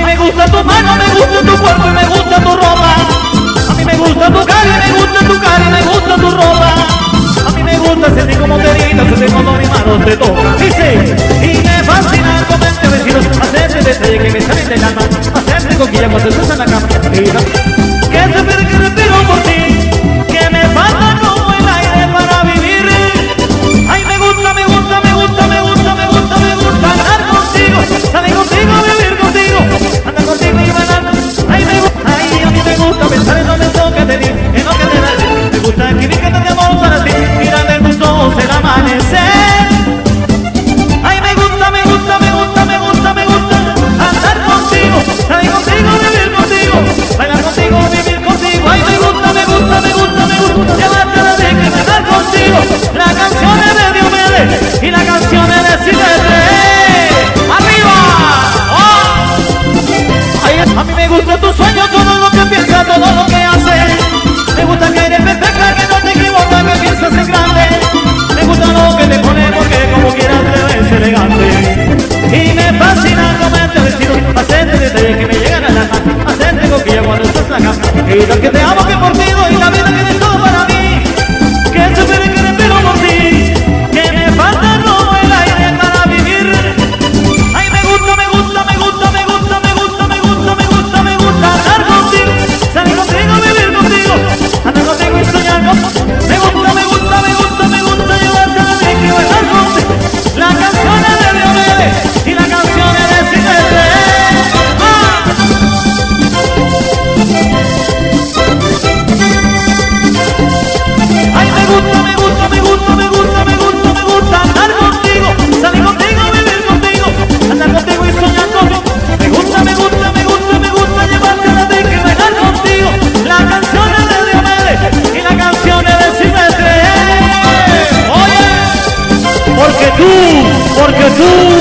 me gusta tu mano, me gusta tu cuerpo y me gusta tu ropa. A mí me gusta tu cara y me gusta tu cara y me gusta tu ropa. A mí me gusta sentir como te gritas, sentir cuando mi mano te toca. Dice, y me fascina comerte vecinos, hacerte detalle que me salen del alma, hacerte coquilla cuando estás en la cama. Que se que respiro por ti, que me falta como el aire para vivir. Ay, me gusta, me gusta, me gusta, me gusta, me gusta, me gusta andar contigo, salir contigo, vivir contigo, andar contigo y bailar. Ay, me gusta, ay, a mí me gusta pensar en los besos que te di, en lo que te da. Me gusta escribir que te amor para ti, mirar en tus ojos el amanecer. Ay, me gusta, me gusta, me gusta, me gusta, me gusta andar contigo, salir contigo, vivir contigo, bailar contigo, vivir contigo. Ay, me gusta, me gusta, me gusta, me gusta llevarte a la disco y cantar contigo. La canción es de Diomedes y la canción es de Silvestre. ¡Arriba! ¡Oh! Ay, a mí me gusta tu sueño, todo lo que piensas, todo lo que haces. Me gusta que eres perfecta, que no te equivocas, que piensas en grande. Me gusta lo que te pone porque como quieras te ves elegante. Y me fascina comerte vestido, hacerte detalles que me llegan al alma, hacerte coquilla cuando estás en la cama. Y tal que te amo que por ti doy la vida que eres todo para mí. Que supere que respiro por ti, que me falta como el aire para vivir. Ay, me gusta, me gusta, me gusta, me gusta, me gusta, me gusta, me gusta, me gusta andar contigo, salir contigo, vivir contigo, andar contigo y soñar contigo. Me gusta, me gusta, me gusta, me gusta llevarte a la disco y bailar contigo. La canción es de Diomedes y la canción es de Silvestre. Ay, me gusta, me gusta, me gusta, me gusta, me gusta, me gusta andar contigo, salir contigo, vivir contigo, andar contigo y soñar contigo. Me gusta, me gusta, me gusta, me gusta llevarte a la disco y bailar contigo. La canción es de Diomedes y la canción es de Silvestre. Oye, porque tú